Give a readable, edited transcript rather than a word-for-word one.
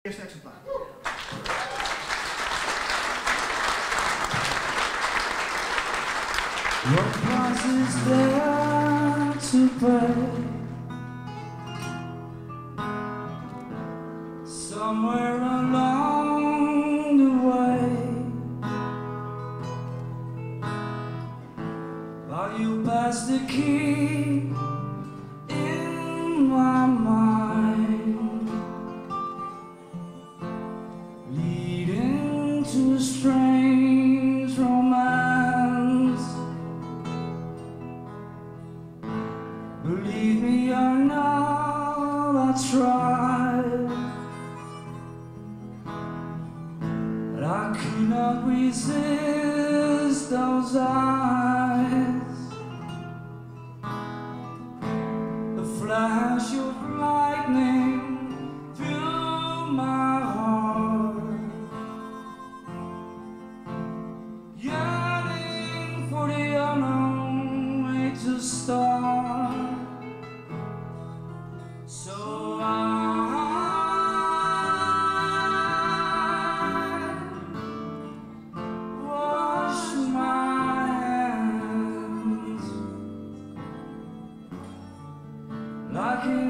Eerste exemplaar. What price is there to pay? Somewhere along the way, while you pass the key in my mind, leading to a strange romance. Believe me or not, I tried, but I could not resist those eyes. The flash of lightning through my heart, yearning for the unknown way to start. So I wash my hands like